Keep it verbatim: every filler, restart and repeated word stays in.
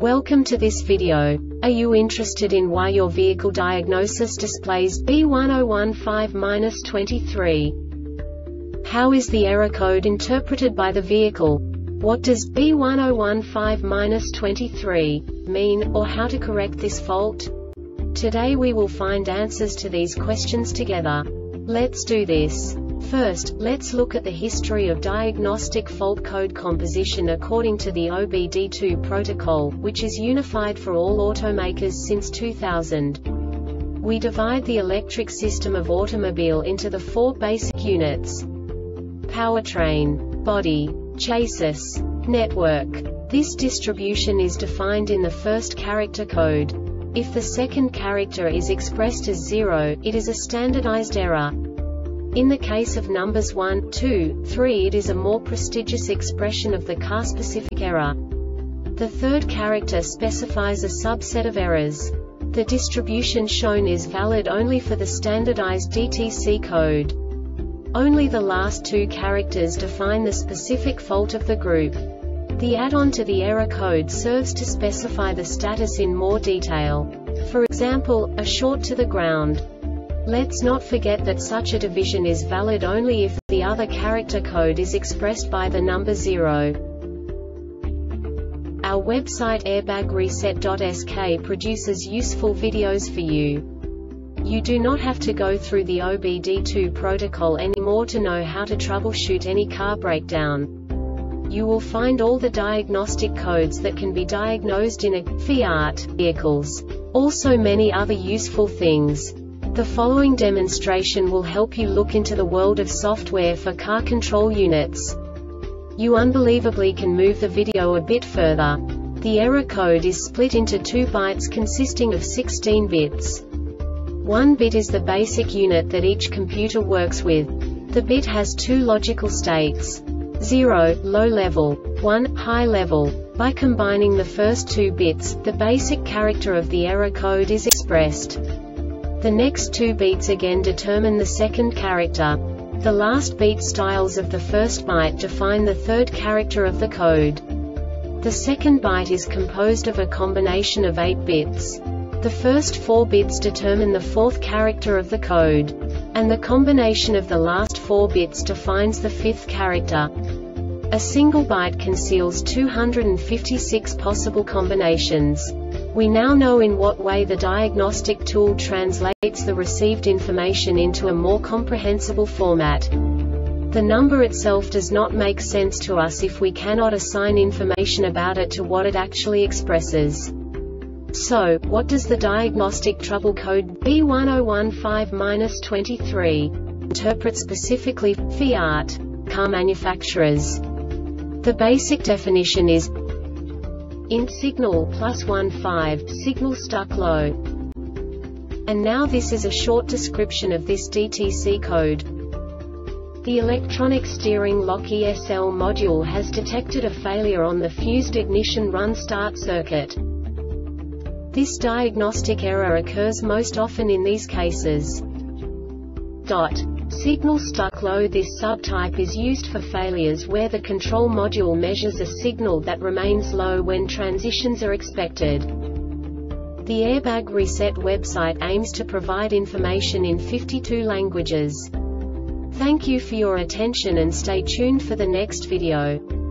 Welcome to this video. Are you interested in why your vehicle diagnosis displays B one zero one five dash twenty-three? How is the error code interpreted by the vehicle? What does B one zero one five dash twenty-three mean, or how to correct this fault? Today we will find answers to these questions together. Let's do this. First, let's look at the history of diagnostic fault code composition according to the O B D two protocol, which is unified for all automakers since two thousand. We divide the electric system of automobile into the four basic units: powertrain, body, chassis, network. This distribution is defined in the first character code. If the second character is expressed as zero, it is a standardized error. In the case of numbers one, two, three, it is a more prestigious expression of the car-specific error. The third character specifies a subset of errors. The distribution shown is valid only for the standardized D T C code. Only the last two characters define the specific fault of the group. The add-on to the error code serves to specify the status in more detail. For example, a short to the ground. Let's not forget that such a division is valid only if the other character code is expressed by the number zero. Our website airbag reset dot S K produces useful videos for you. You do not have to go through the O B D two protocol anymore to know how to troubleshoot any car breakdown. You will find all the diagnostic codes that can be diagnosed in a Fiat vehicles. Also many other useful things. The following demonstration will help you look into the world of software for car control units. You unbelievably can move the video a bit further. The error code is split into two bytes consisting of sixteen bits. One bit is the basic unit that each computer works with. The bit has two logical states: zero, low level, one, high level. By combining the first two bits, the basic character of the error code is expressed. The next two beats again determine the second character. The last beat styles of the first byte define the third character of the code. The second byte is composed of a combination of eight bits. The first four bits determine the fourth character of the code. And the combination of the last four bits defines the fifth character. A single byte conceals two hundred fifty-six possible combinations. We now know in what way the diagnostic tool translates the received information into a more comprehensible format. The number itself does not make sense to us if we cannot assign information about it to what it actually expresses. So, what does the diagnostic trouble code B one zero one five dash twenty-three interpret specifically for Fiat car manufacturers? The basic definition is int signal plus one five, signal stuck low. And now this is a short description of this D T C code. The electronic steering lock E S L module has detected a failure on the fused ignition run start circuit. This diagnostic error occurs most often in these cases. Dot. Signal stuck low. This subtype is used for failures where the control module measures a signal that remains low when transitions are expected. The Airbag Reset website aims to provide information in fifty-two languages. Thank you for your attention and stay tuned for the next video.